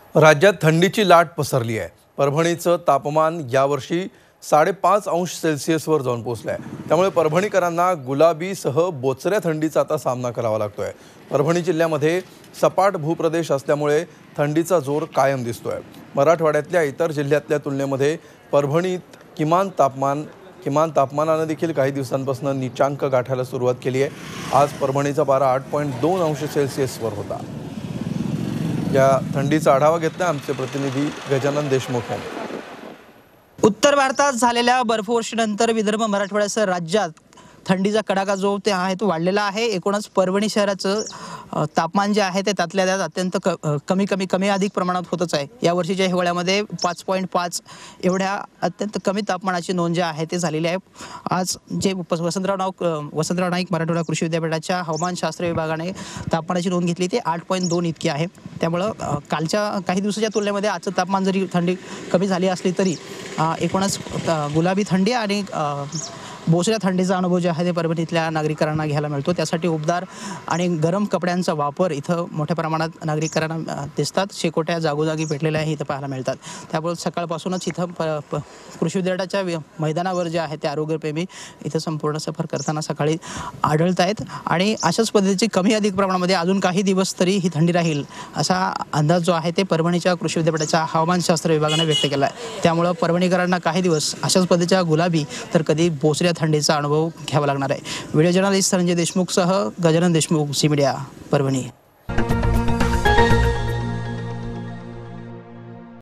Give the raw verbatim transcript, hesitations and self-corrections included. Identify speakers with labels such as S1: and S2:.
S1: राज्यात थंडीची लाट पसरली आहे। परभणीचं तापमान यावर्षी साडेपाच अंश सेल्सिअसवर जाऊन पोहोचलं आहे। त्यामुळे परभणीकरांना गुलाबीसह बोचऱ्या थंडीचा आता सामना करावा लागतोय। परभणी जिल्ह्यामध्ये सपाट भूप्रदेश असल्यामुळे थंडीचा जोर कायम दिसतोय। मराठवाड्यातल्या इतर जिल्ह्यातल्या तुलनेमध्ये परभणीत किमान तापमान किमान तापमानाने देखील काही दिवसांपासून नीचांक गाठायला सुरुवात केली आहे। आज परभणीचा पारा आठ पॉइंट दोन अंश सेल्सिअसवर होता। या थंडीचा आढावा घेतला आमचे प्रतिनिधी गजानन देशमुख यांनी।
S2: उत्तर भारतात झालेल्या बर्फवृष्टीनंतर विदर्भ मराठवाड्यासह राज्यात थंडीचा कडाका जो ते आहे तो वाढलेला आहे। एकूणच परभणी शहराचं तापमान जे आहे ते त्यातल्या त्यात अत्यंत कमी कमी कमी अधिक प्रमाणात होतच आहे। या वर्षीच्या हिवाळ्यामध्ये पाच पॉइंट पाच एवढ्या अत्यंत कमी तापमानाची नोंद जी आहे ते झालेली आहे। आज जे वसंतराव नाईक वसंतराव नाईक मराठवाडा कृषी विद्यापीठाच्या हवामानशास्त्र विभागाने तापमानाची नोंद घेतली ते आठ पॉइंट दोन इतकी आहे। त्यामुळं कालच्या काही दिवसाच्या तुलनेमध्ये आजचं तापमान जरी थंडी कमी झाली असली तरी एकूणच गुलाबी थंडी आणि बोचऱ्या थंडीचा अनुभव जे आहे ते परभणीतल्या नागरिकांना घ्यायला मिळतो। त्यासाठी उबदार आणि गरम कपड्यांचा वापर इथं मोठ्या प्रमाणात नागरिकांना दिसतात। शेकोट्या जागोजागी पेटलेल्याही इथं पाहायला मिळतात। त्यामुळे सकाळपासूनच इथं कृषी विद्यापीठाच्या मैदानावर जे आहे ते आरोग्यप्रेमी इथं संपूर्ण सफर करताना सकाळी आढळत आहेत आणि अशाच पद्धतीची कमी अधिक प्रमाणामध्ये अजून काही दिवस तरी ही थंडी राहील असा अंदाज जो आहे ते परभणीच्या कृषी विद्यापीठाच्या हवामानशास्त्र विभागाने व्यक्त केला आहे। त्यामुळे परभणीकरांना काही दिवस अशाच पद्धतीच्या गुलाबी तर कधी बोचऱ्या थंडीचा अनुभव घ्यावा लागणार आहे। व्हिडिओ जर्नलिस्ट संजय देशमुखसह गजानन देशमुख, झी मीडिया, परभणी।